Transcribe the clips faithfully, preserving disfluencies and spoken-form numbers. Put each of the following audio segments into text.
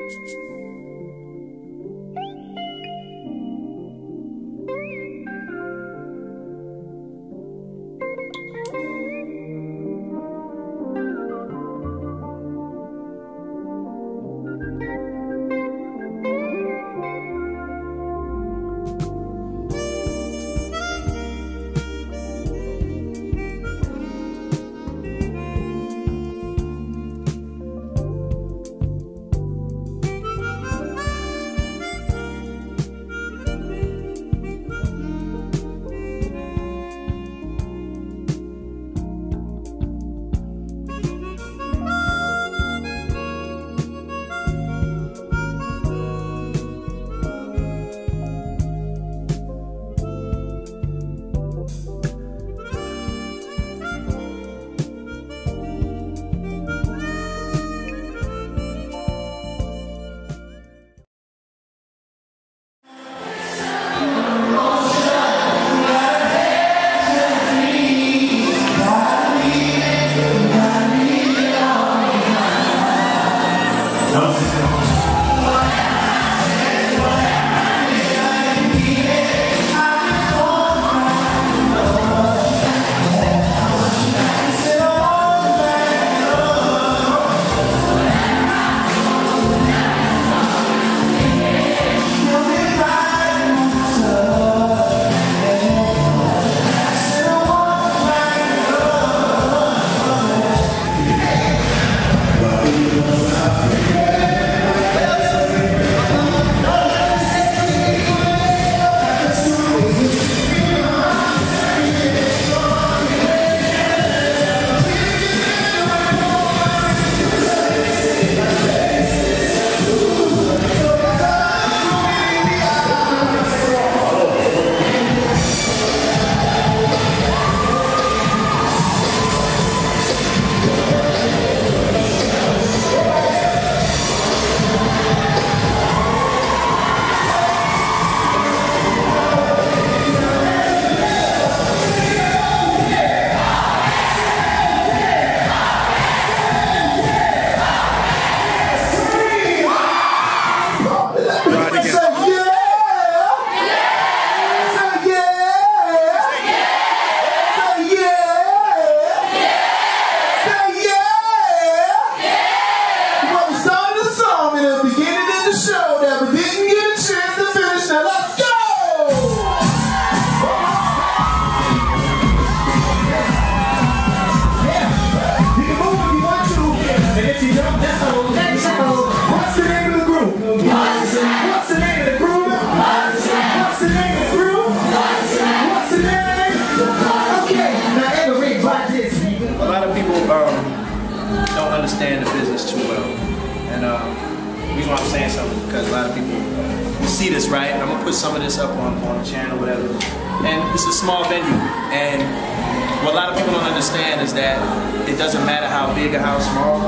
understand the business too well. And um, the reason why I'm saying something because a lot of people see this, right? I'm gonna put some of this up on, on the channel, whatever. And it's a small venue. And what a lot of people don't understand is that it doesn't matter how big or how small,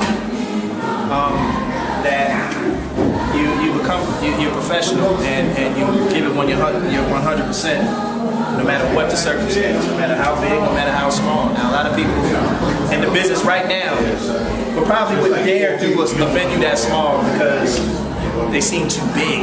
um, that you, you become, you, you're professional and, and you give it when you're one hundred percent. No matter what the circumstance, no matter how big, no matter how small. Now, a lot of people in the business right now will probably wouldn't dare do a, a venue that small because they seem too big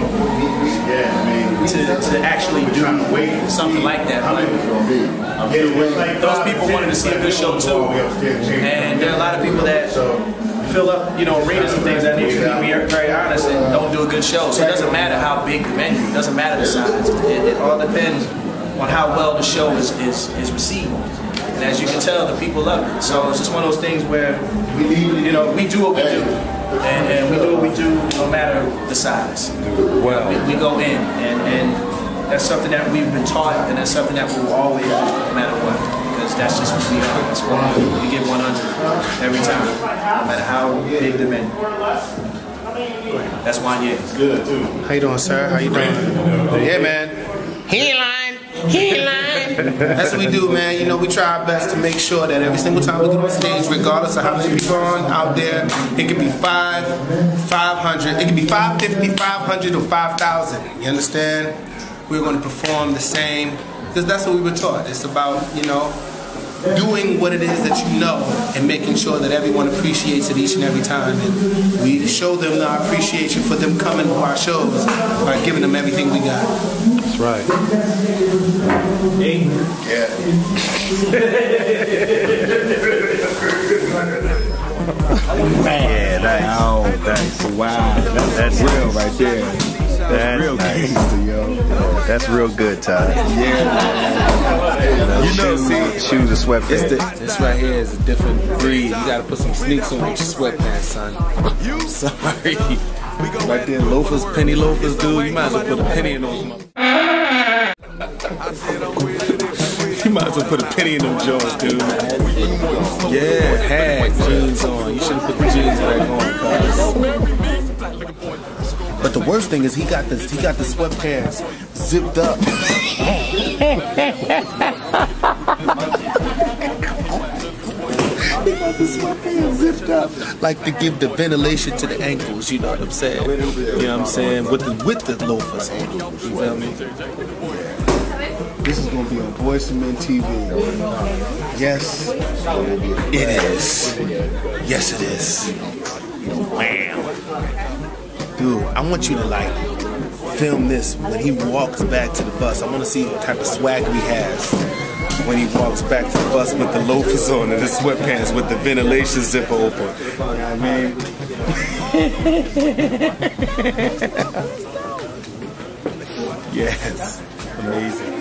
to, to actually do something like that. But those people wanted to see a good show too. And there are a lot of people that fill up, you know, arenas and things that need to be very honest and don't do a good show. So it doesn't matter how big the venue, it doesn't matter the size. It, it all depends on how well the show is, is, is received. And as you can tell, the people love it. So it's just one of those things where, you know, we do what we do. And, and we do what we do no matter the size. Well, we, we go in, and, and that's something that we've been taught, and that's something that we will always do no matter what. Because that's just what we are. That's why we give one hundred every time, no matter how big the venue. That's why, yeah. It's good, too. How you doing, sir? How you doing? Yeah, man. He ain't lying. He ain't lying. That's what we do, man. You know, we try our best to make sure that every single time we get on stage, regardless of how many people are on out there, it could be five, five hundred, it could be five fifty, five hundred, or five thousand. You understand? We're going to perform the same, because that's what we were taught. It's about, you know, doing what it is that you know and making sure that everyone appreciates it each and every time. And we show them our appreciation for them coming to our shows by giving them everything we got. That's right. Hey. Yeah. Man, that's, oh, that's wow. That's, that's real right there. That's real nice. Gangster, yo. That's real good, Ty. Yeah. You know, see, shoes and sweatpants. This, this right here is a different breed. You gotta put some sneaks on with your sweatpants, son. I'm sorry. Right there, loafers, penny loafers, dude. You might as well put a penny in those motherfuckers. You might as well put a penny in them jaws, dude. Yeah, had jeans on. You should have put the jeans back on, cuz. But the worst thing is he got the he got the sweatpants zipped up. He got the sweatpants zipped up, like to give the ventilation to the ankles. You know what I'm saying? You know what I'm saying? With the with the loafers on. You feel me? This is gonna be on Boyz two Men T V. Yes, it is. Yes, it is. Wow. Dude, I want you to like film this when he walks back to the bus. I want to see what type of swagger he has when he walks back to the bus with the loafers on and the sweatpants with the ventilation zipper open. You know what I mean? Yes, amazing.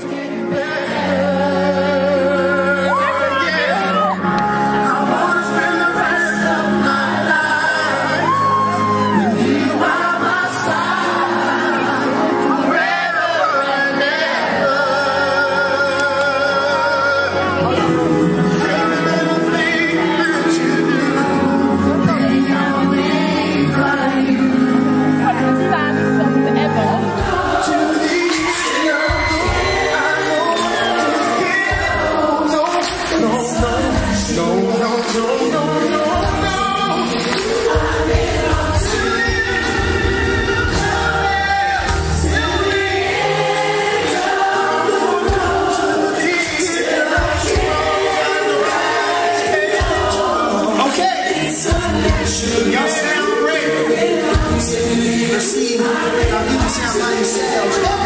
Y'all sound great. Let's see. Y'all need to sound like yourselves.